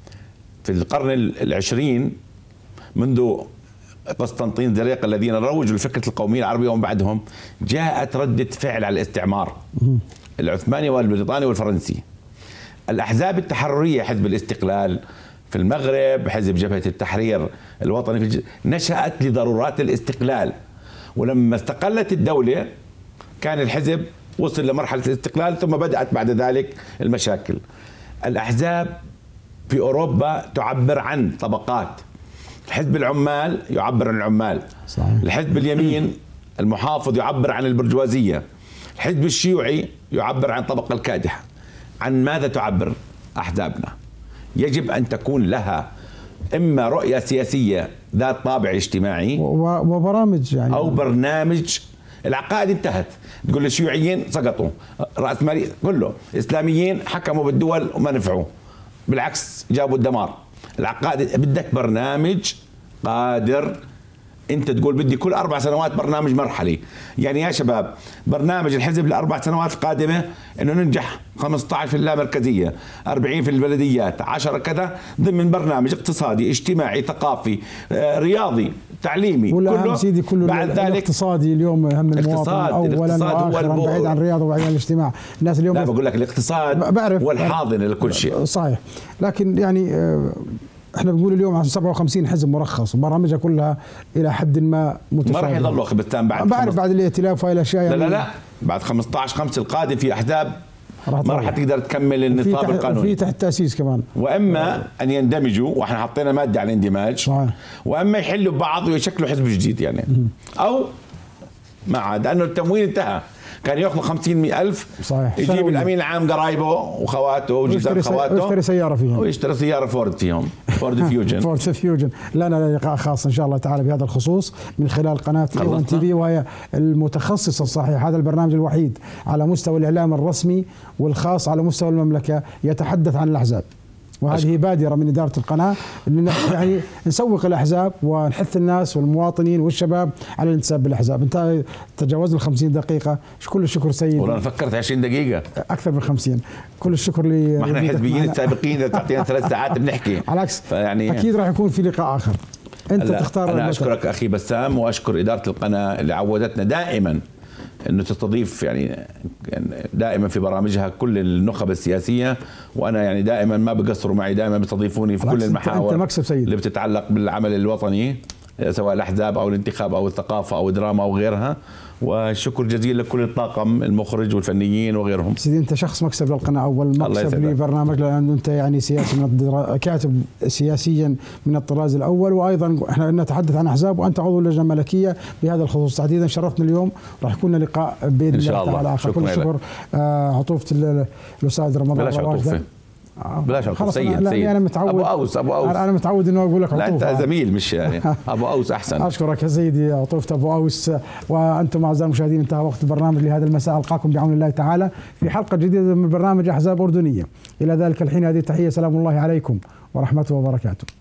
في القرن العشرين منذ قسطنطين زريق الذين روجوا لفكرة القومية العربية ومن بعدهم، جاءت ردة فعل على الاستعمار العثماني والبريطاني والفرنسي. الأحزاب التحررية، حزب الاستقلال في المغرب، حزب جبهة التحرير الوطني في الج... نشأت لضرورات الاستقلال. ولما استقلت الدولة كان الحزب وصل لمرحلة الاستقلال، ثم بدأت بعد ذلك المشاكل. الأحزاب في أوروبا تعبر عن طبقات. الحزب العمال يعبر عن العمال. صحيح. الحزب اليمين المحافظ يعبر عن البرجوازية. الحزب الشيوعي يعبر عن الطبقة الكادحة. عن ماذا تعبر أحزابنا؟ يجب أن تكون لها إما رؤية سياسية ذات طابع اجتماعي وبرامج يعني، أو برنامج. العقائد انتهت. تقول الشيوعيين سقطوا، رأسمالي كله، إسلاميين حكموا بالدول وما نفعوا، بالعكس جابوا الدمار. العقائد بدك برنامج قادر. انت تقول بدي كل اربع سنوات برنامج مرحلي. يعني يا شباب برنامج الحزب لاربع سنوات القادمه انه ننجح خمسة عشر في اللامركزيه، أربعين في البلديات، عشرة كذا، ضمن برنامج اقتصادي اجتماعي ثقافي رياضي تعليمي كله. سيدي كله بعد ذلك الاقتصادي اليوم هم المواطن اولا واخرا، بعيد عن الرياضه وبعيد عن الاجتماع. الناس اليوم لا بقول لك الاقتصاد بعرف والحاضنه لكل شيء. صحيح. لكن يعني احنا بنقول اليوم عن سبعة وخمسين حزب مرخص وبرامجها كلها الى حد ما متشابهه. ما راح يضلوا اخي بسام بعد بعرف بعد الائتلاف وهي الاشياء يعني. لا لا لا بعد خمسة عشر خمسة القادم في احزاب ما راح تقدر تكمل النصاب القانوني. في تحت تاسيس كمان. واما ان يندمجوا، واحنا حطينا ماده على الاندماج. صحيح. واما يحلوا ببعض ويشكلوا حزب جديد يعني. او ما عاد، لانه التمويل انتهى. كان ياخذ خمسين ألف. صحيح. يجيب الامين العام قرايبه وخواته وجيران خواته ويشتري سياره فيهم ويشتري سياره فورد فيهم فورد فيوجن. فورد فيوجن. لنا لقاء خاص ان شاء الله تعالى بهذا الخصوص من خلال قناه إيه وان تي في، وهي المتخصصه الصحيح. هذا البرنامج الوحيد على مستوى الاعلام الرسمي والخاص على مستوى المملكه يتحدث عن الاحزاب، وهذه بادرة من إدارة القناة أن يعني نسوق الأحزاب ونحث الناس والمواطنين والشباب على الانتساب بالأحزاب. أنت تجاوزت ال خمسين دقيقة، كل الشكر سيدي. والله أنا فكرت عشرين دقيقة أكثر من خمسين. كل الشكر لي. ما احنا الحزبيين السابقين تعطينا ثلاث ساعات بنحكي. على العكس فيعني أكيد راح يكون في لقاء آخر. أنت تختار. أنا أشكرك أخي بسام، وأشكر إدارة القناة اللي عودتنا دائما انه تستضيف يعني دائما في برامجها كل النخب السياسيه، وانا يعني دائما ما بقصروا معي، دائما بيستضيفوني في كل المحاور اللي بتتعلق بالعمل الوطني، سواء الاحزاب او الانتخاب او الثقافه او الدراما او غيرها. والشكر جزيل لكل الطاقم المخرج والفنيين وغيرهم. سيدي انت شخص مكسب للقناه، اول مكسب لبرنامج، لانه انت يعني سياسي من الدرا... كاتب سياسيا من الطراز الاول، وايضا احنا نتحدث عن احزاب وانت عضو اللجنه الملكيه بهذا الخصوص تحديدا. شرفنا اليوم، راح يكون لنا لقاء باذن الله تعالى اخر. كل الشكر. آه عطوفه الاستاذ رمضان. بلاش عطوفه بلاش عطوف سيد. أنا سيد أنا متعود ابو اوس ابو اوس انا متعود انه اقول لك عطوف. لا انت زميل مش يعني ابو اوس احسن. اشكرك يا سيدي عطوفة ابو اوس. وانتم اعزائي المشاهدين انتهى وقت البرنامج لهذا المساء. القاكم بعون الله تعالى في حلقه جديده من برنامج احزاب اردنيه. الى ذلك الحين هذه التحيه، سلام الله عليكم ورحمته وبركاته.